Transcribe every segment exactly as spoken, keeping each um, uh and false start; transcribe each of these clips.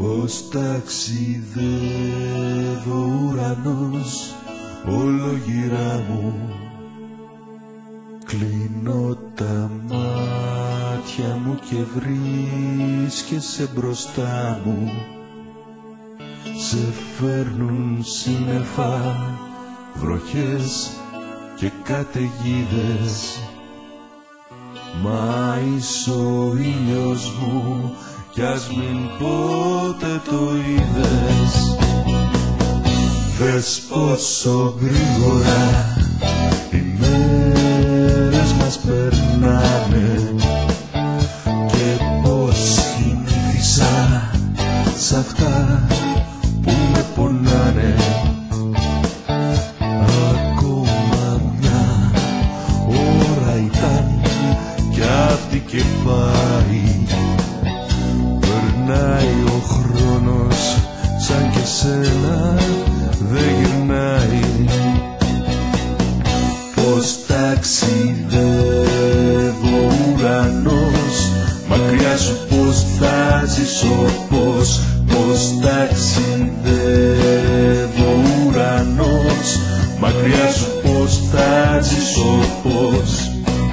Πως ταξιδεύω ουρανός όλο γύρω μου. Κλείνω τα μάτια μου και βρίσκεσαι μπροστά μου. Σε φέρνουν σύννεφα, βροχές και καταιγίδες. Μα είσαι ο ήλιος μου κι ας μην πότε το είδες. Δες πόσο γρήγορα οι μέρες μας περνάνε και πως συνήθισα σ' αυτά που με πονάνε. Ακόμα μια ώρα ήταν κι αυτή και πάει. Περνάει ο χρόνος σαν και σένα δεν γυρνάει. Πως ταξιδεύω ουρανός, μακριά σου πως θα ζήσω, πως Πως ταξιδεύω ουρανός, μακριά σου πως θα ζήσω, πως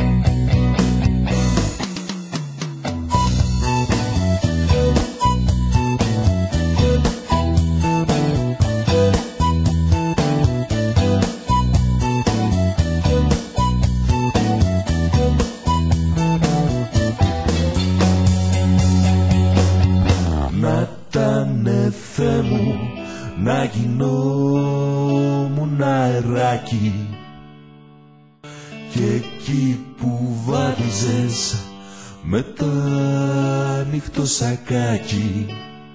να ήτανε Θεέ μου να γινόμουν αεράκι και εκεί που βάδιζες με τα ανοιχτό σακάκι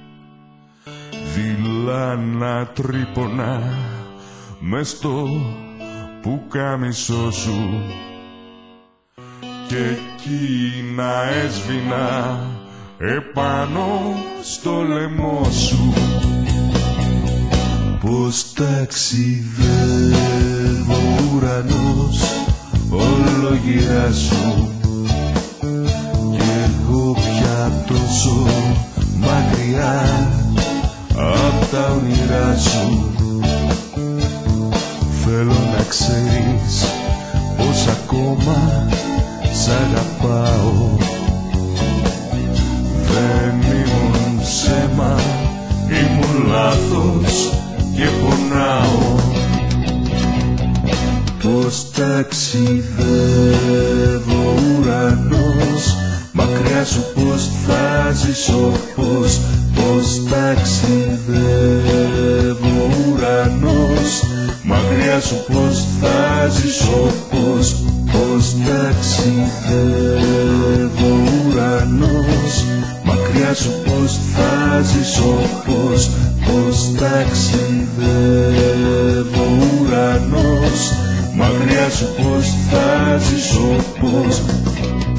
δειλά να τρύπωνα μες στο πουκάμισό σου και εκεί να έσβηνα επάνω στο λαιμό σου. Πως ταξιδεύω ουρανός όλο γύρω σου κι εγώ πια τόσο μακριά απ' τα όνειρά σου. Θέλω να ξέρεις πως ακόμα σ' αγαπάω. Δεν ήμουν ψέμα, ήμουν λάθος και πονάω. Πως ταξιδεύω ουρανός, μακριά σου πως θα ζήσω, πως Πως ταξιδεύω ουρανός, μακριά σου πως θα ζήσω, πως Πως ταξιδεύω ουρανός, μακριά σου πως θα ζήσω, πως Πως ταξιδεύω ουρανός, μακριά σου πως θα ζήσω, πως